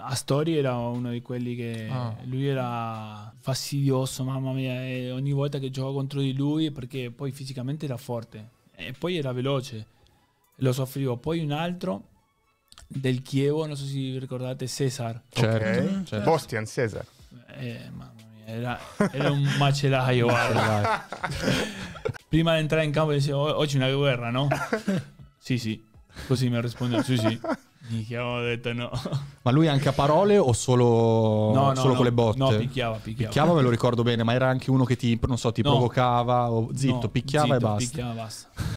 Astori era uno di quelli che lui era fastidioso, mamma mia, e ogni volta che giocavo contro di lui, perché poi fisicamente era forte e poi era veloce, lo soffrivo. Poi un altro del Chievo, non so se vi ricordate, Cesar. Certo. Bostian Cesar. Mamma mia, era un macellaio, guarda. Prima di entrare in campo dicevo, oggi una guerra, no? Sì, così mi ha risposto, sì. Minchia, ho detto no. Ma lui anche a parole o solo con le botte? No, picchiava. Picchiava, me lo ricordo bene, ma era anche uno che ti provocava o zitto, picchiava e basta. Picchiava, basta.